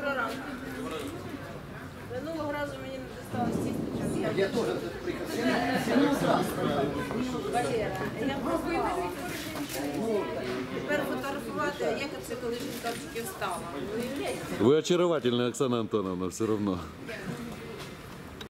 Доброго ранку. Минулого разу мені не досталось тісто. Я тоже приехал. Валера, я проспала. Тепер фотографувати, а як це, коли жінка тільки встала? Вы очаровательная, Оксана Антоновна, все равно.